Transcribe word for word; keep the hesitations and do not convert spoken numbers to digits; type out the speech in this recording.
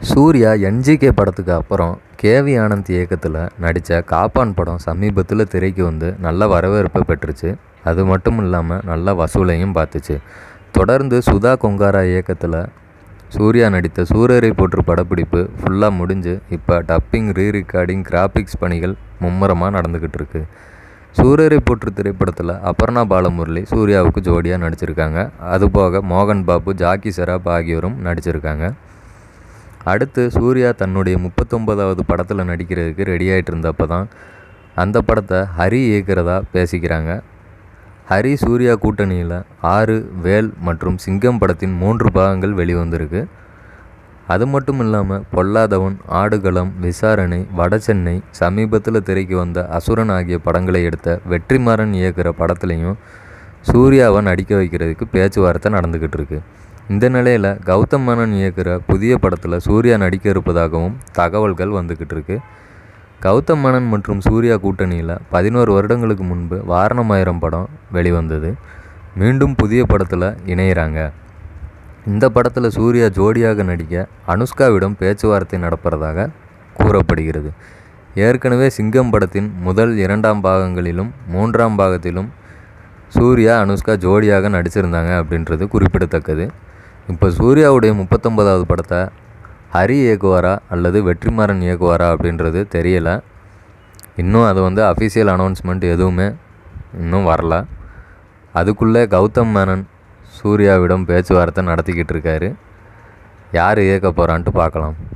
Surya NGK படத்துக்கு அப்புறம் KV Anand இயக்கத்தில் நடித்த காப்பான் படம் சமீபத்தில் திரைக்கு வந்து நல்ல வரவேற்பை பெற்றுச்சு. அது மட்டும் இல்லாமல் நல்ல வசூலையும் பார்த்துச்சு. தொடர்ந்து சுதா கொங்காரா இயக்கத்தில் சூர்யா நடித்த சூரரை போற்று படப்பிடிப்பு ஃபுல்லாக முடிஞ்சு இப்போ டப்பிங், ரீ ரெக்கார்டிங், கிராஃபிக்ஸ் பணிகள் மும்முரமாக நடந்துக்கிட்டு இருக்கு. சூரரை போற்று திரைப்படத்தில் அபர்ணா பாலமுரளி சூர்யாவுக்கு ஜோடியாக நடிச்சிருக்காங்க. அதுபோக மோகன் பாபு, ஜாக்கி ஷெராப் ஆகியோரும் நடிச்சிருக்காங்க. அடுத்து சூர்யா தன்னுடைய முப்பத்தொம்பதாவது படத்தில் நடிக்கிறதுக்கு ரெடி ஆகிட்டு இருந்தப்போ தான் அந்த படத்தை ஹரி இயக்கிறதா பேசிக்கிறாங்க. ஹரி சூர்யா கூட்டணியில் ஆறு, வேல் மற்றும் சிங்கம் படத்தின் மூன்று பாகங்கள் வெளிவந்திருக்கு. அது மட்டும் இல்லாமல் பொல்லாதவன், ஆடுகளம், விசாரணை, வடசென்னை, சமீபத்தில் திரைக்கு வந்த அசுரன் ஆகிய படங்களை எடுத்த வெற்றிமாறன் இயக்கிற படத்துலையும் சூர்யாவை நடிக்க வைக்கிறதுக்கு பேச்சுவார்த்தை நடந்துக்கிட்டு இருக்கு. இந்த நிலையில் கௌதம் மேனன் இயக்கிற புதிய படத்தில் சூர்யா நடிக்க இருப்பதாகவும் தகவல்கள் வந்துக்கிட்டு இருக்கு. கௌதம் மேனன் மற்றும் சூர்யா கூட்டணியில் பதினோரு வருடங்களுக்கு முன்பு வாரணமாயிரம் படம் வெளிவந்தது. மீண்டும் புதிய படத்தில் இணையிறாங்க. இந்த படத்தில் சூர்யா ஜோடியாக நடிக்க அனுஷ்காவிடம் பேச்சுவார்த்தை நடப்பதாக கூறப்படுகிறது. ஏற்கனவே சிங்கம் படத்தின் முதல் இரண்டாம் பாகங்களிலும் மூன்றாம் பாகத்திலும் சூர்யா, அனுஷ்கா ஜோடியாக நடிச்சிருந்தாங்க அப்படின்றது குறிப்பிடத்தக்கது. இப்போ சூர்யாவுடைய முப்பத்தொம்பதாவது படத்தை ஹரி இயக்குவாரா அல்லது வெற்றிமாறன் இயக்குவாரா அப்படின்றது தெரியலை. இன்னும் அது வந்து அஃபிஷியல் அனௌன்ஸ்மெண்ட் எதுவுமே இன்னும் வரல. அதுக்குள்ளே கௌதம் மேனன் சூர்யாவிடம் பேச்சுவார்த்தை நடத்திக்கிட்டு இருக்காரு. யார் இயக்க போகிறான்ட்டு பார்க்கலாம்.